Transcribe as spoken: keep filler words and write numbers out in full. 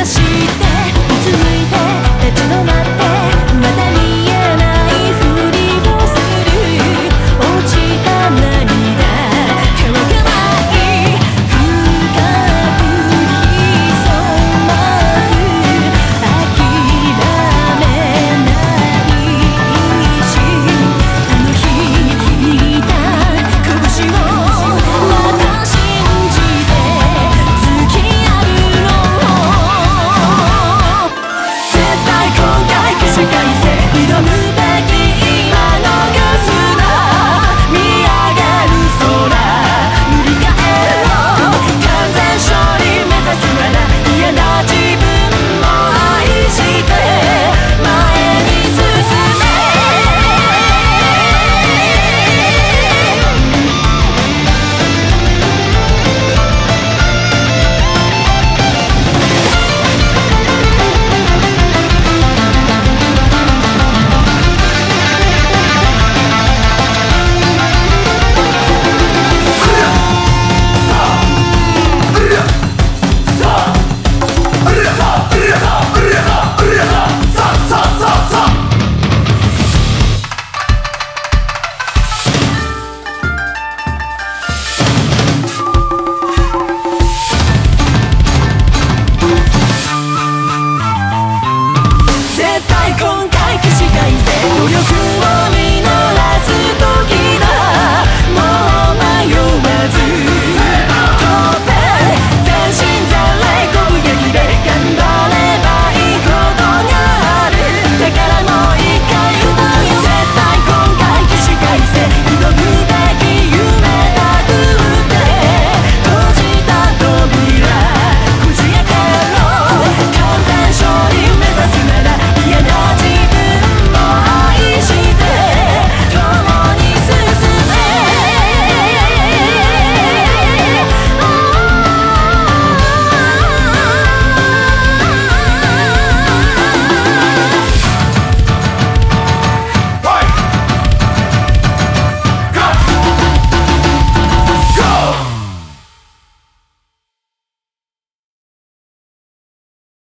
してうつむいて立ち止まってまた見えないふりをする落ちた涙乾かない深く潜まず諦めないしあの日握った拳をまた信じて突き破ろう絶対今回起死回生挑むべき今のガスだ見上がる空塗り替えろ完全勝利目指すなら嫌な自分も愛して前に進め絶対今回起死回生努力